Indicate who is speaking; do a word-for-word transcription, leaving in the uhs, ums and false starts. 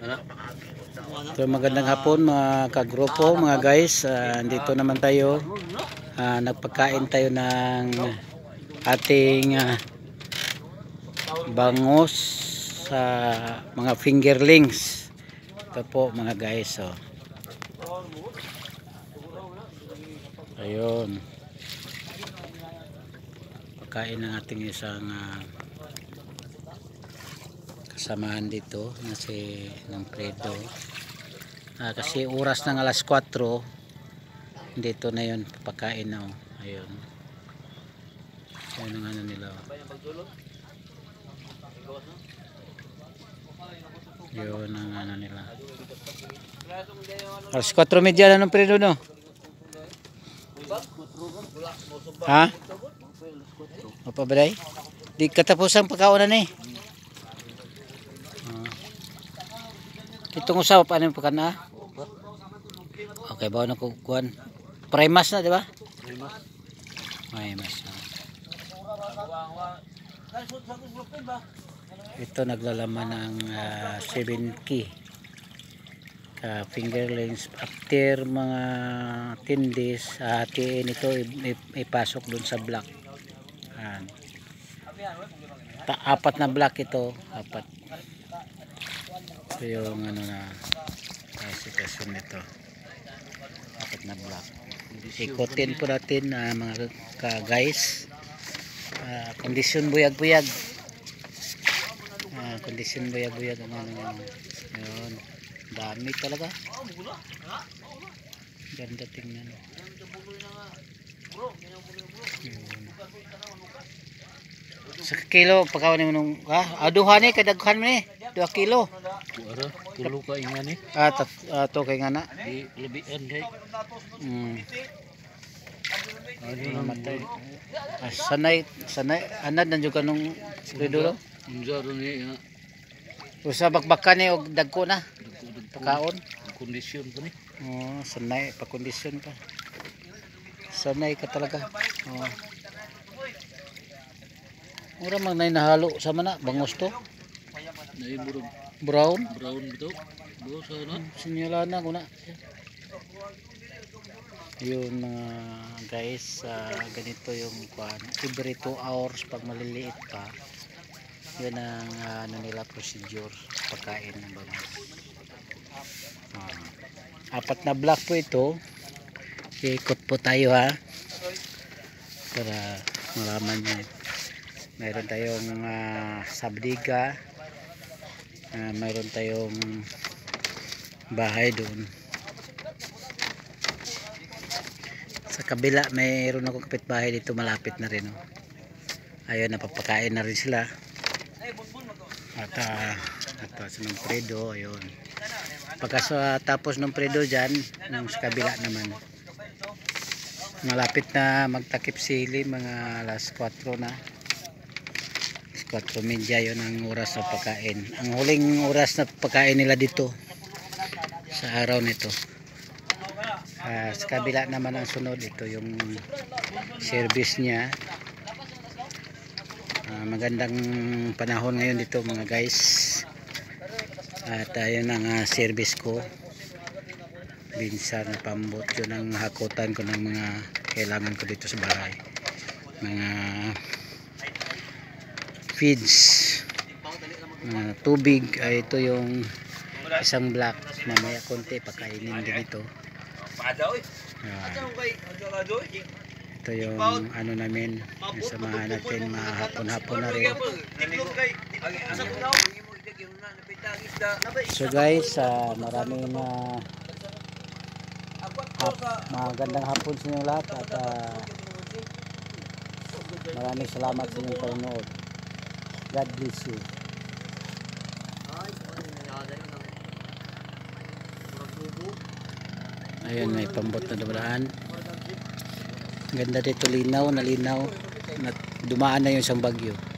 Speaker 1: So, magandang hapon mga kagrupo, mga guys. Uh, dito naman tayo. Uh, nagpagkain tayo ng ating uh, bangus sa uh, mga fingerlings. Ito po mga guys. So. Ayun. Pagkain ng ating isang uh, kasamahan dito na si ng Fredo. Ah, kasi oras ng alas kwatro dito na yun papakain na. Oh. Ayun. Ayun ang ano nila. Oh. Yun ang ano nila. Alas kwatro media na ng Fredo, no? Ha? Apa ba day? Di katapusan pagkaunan eh. Itong usap ano yung pagkana? Okay, bawa na kukuhan. Primas na, di ba? Primas. Primas. Ito naglalaman ng uh, seven key ka fingerlings. After mga ten days, hatiin ito ipasok dun sa block. Ayan. Ta apat na block ito. Apat. Ito yung ano na klasifikasyon nito. Apat na block. Ikutin po natin uh, mga ka guys. Uh, kondisyon buyag-buyag. Uh, kondisyon buyag-buyag ang ano. Yun. Dami talaga. Ganda tingnan. Yun. Sa kilo pagkawan mo nung ah, aduhan ni kadaghan mo ni. dua kilo.
Speaker 2: Ara, tulo ka ingan ni.
Speaker 1: Ah, tat, uh, to kay ngana.
Speaker 2: Di lebihan kay.
Speaker 1: Hmm.
Speaker 2: Ano
Speaker 1: namatay. Ah, sanay, sanay anad na juga nung Fredo.
Speaker 2: Unsa ron ni nga.
Speaker 1: Usa bakbakan ni og dagko na. Pagkaon.
Speaker 2: Kondisyon pa ni.
Speaker 1: Oh, sanay pa kondisyon pa. Sanay ka talaga. Oh. Mura man nay nahalo sa mana bangus to.
Speaker 2: Nay murag
Speaker 1: Brown.
Speaker 2: brown bito. Do sa na.
Speaker 1: Sinyala na kuna. Yun mga guys, uh, ganito yung kuan. Every two hours pag maliliit pa. Yun ang uh, ano nila procedure pagkain ng bangus. Uh, apat na block po ito. Ikot po tayo ha. Para malaman nyo. Mayroon tayong uh, sabdiga. Uh, mayroon tayong bahay doon. Sa kabila mayroon ako kapitbahay dito malapit na rin. Oh. Ayun, napapakain na rin sila. At uh, at uh, sa ng Fredo, ayun. Pagka tapos ng Fredo dyan, ng sa kabila naman. Malapit na magtakip sili, mga alas kwatro na. kwatro media yun ang oras na pagkain. Ang huling oras na pagkain nila dito sa araw nito. Uh, sa kabila naman ang sunod, ito yung service niya. Uh, magandang panahon ngayon dito mga guys. At ayun ang uh, service ko. Binsan na pambot yun ang hakutan ko ng mga kailangan ko dito sa bahay. Mga feeds, uh, tubig, ay ito yung isang block. Mamaya konti pakainin din ito. Uh, ito yung ano namin, yung samahan natin mahapon-hapon na rin. So guys, uh, maraming na uh, magandang hapon sa inyong lahat at uh, maraming salamat sa inyong panonood. God bless you. Ayun, may pambot na dumaan. Ganda dito, linaw na linaw. Dumaan na yung isang bagyo.